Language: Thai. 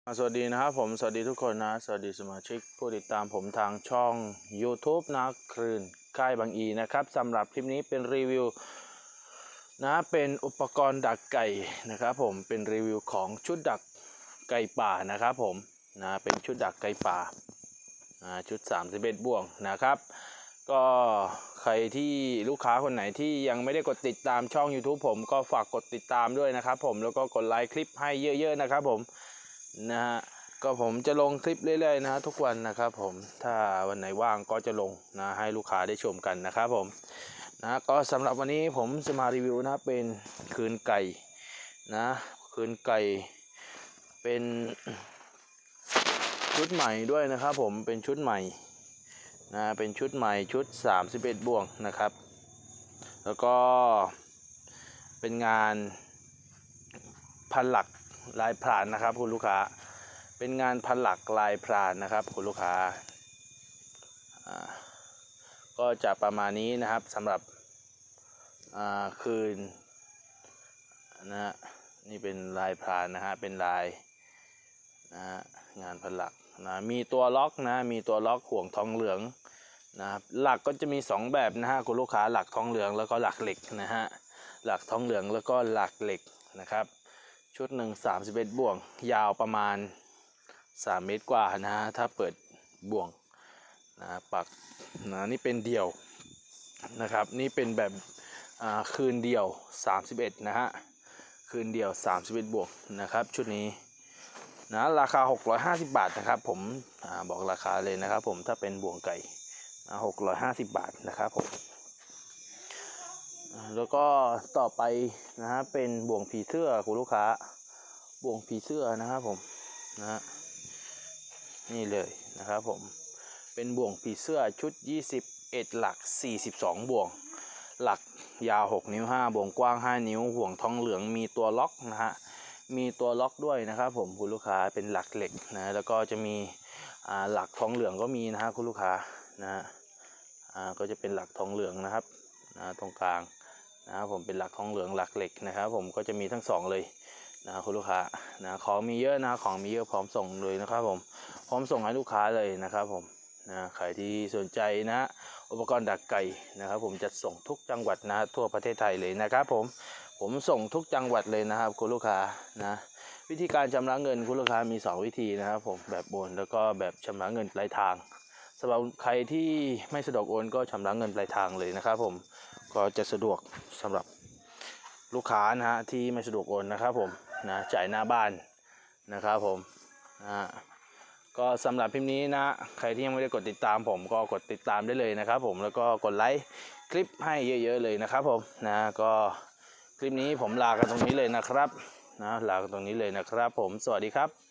สวัสดีนะครับผมสวัสดีทุกคนนะสวัสดีสมาชิกผู้ติดตามผมทางช่อง YouTube นะคลื่นค่ายบางอีนะครับสำหรับคลิปนี้เป็นรีวิวนะเป็นอุปกรณ์ดักไก่นะครับผมเป็นรีวิวของชุดดักไก่ป่านะครับผมนะเป็นชุดดักไก่ป่าชุด31บ่วงนะครับก็ใครที่ลูกค้าคนไหนที่ยังไม่ได้กดติดตามช่อง YouTube ผมก็ฝากกดติดตามด้วยนะครับผมแล้วก็กดไลค์คลิปให้เยอะๆนะครับผมนะฮะก็ผมจะลงคลิปเรื่อยๆนะทุกวันนะครับผมถ้าวันไหนว่างก็จะลงนะให้ลูกค้าได้ชมกันนะครับผมนะก็สำหรับวันนี้ผมจะมารีวิวนะเป็นคืนไก่นะคืนไก่เป็นชุดใหม่ด้วยนะครับผมเป็นชุดใหม่นะเป็นชุดใหม่ชุด31บ่วงนะครับแล้วก็เป็นงานพันหลักลายพรานนะครับคุณลูกค้าเป็นงานพันหลักลายพรานนะครับคุณลูกค้าก็จะประมาณนี้นะครับสำหรับคืนนะนี่เป็นลายพรานนะฮะเป็นลายนะงานพันหลักนะมีตัวล็อกนะมีตัวล็อกห่วงทองเหลืองนะครับหลักก็จะมี2แบบนะฮะคุณลูกค้าหลักทองเหลืองแล้วก็หลักเหล็กนะฮะหลักทองเหลืองแล้วก็หลักเหล็กนะครับชุดหนึ่ง31บ่วงยาวประมาณ3 เมตรกว่านะฮะถ้าเปิดบ่วงนะปักนะนี่เป็นเดี่ยวนะครับนี่เป็นแบบคืนเดี่ยว31นะฮะคืนเดี่ยว31บ่วงนะครับชุดนี้นะราคา650 บาทนะครับผมบอกราคาเลยนะครับผมถ้าเป็นบ่วงไก่650 บาทนะครับผมแล้วก็ต่อไปนะฮะเป็นบ่วงผีเสื้อคุณลูกค้าบ่วงผีเสื้อนะครับผมนะนี่เลยนะครับผมเป็นบ่วงผีเสื้อชุด21หลัก42บ่วงหลักยาว6 นิ้ว5บ่วงกว้าง5 นิ้วห่วงทองเหลืองมีตัวล็อกนะฮะมีตัวล็อกด้วยนะครับผมคุณลูกค้าเป็นหลักเหล็กนะแล้วก็จะมีหลักทองเหลืองก็มีนะฮะคุณลูกค้านะก็จะเป็นหลักทองเหลืองนะครับตรงกลางนะครับผมเป็นหลักทองเหลืองหลักเหล็กนะครับผมก็จะมีทั้ง2เลยนะคุณลูกค้านะของมีเยอะนะของมีเยอะพร้อมส่งเลยนะครับผมพร้อมส่งให้ลูกค้าเลยนะครับผมนะใครที่สนใจนะอุปกรณ์ดักไก่นะครับผมจะส่งทุกจังหวัดนะทั่วประเทศไทยเลยนะครับผมส่งทุกจังหวัดเลยนะครับคุณลูกค้านะวิธีการชำระเงินคุณลูกค้ามี2 วิธีนะครับผมแบบโอนแล้วก็แบบชำระเงินปลายทางสำหรับใครที่ไม่สะดวกโอนก็ชำระเงินปลายทางเลยนะครับผมก็จะสะดวกสำหรับลูกค้านะฮะที่ไม่สะดวกโอนนะครับผมนะจ่ายหน้าบ้านนะครับผมก็สำหรับคลิปนี้นะใครที่ยังไม่ได้กดติดตามผมก็กดติดตามได้เลยนะครับผมแล้วก็กดไลค์คลิปให้เยอะๆเลยนะครับผมนะก็คลิปนี้ผมลากันตรงนี้เลยนะครับลากันตรงนี้เลยนะครับผมสวัสดีครับ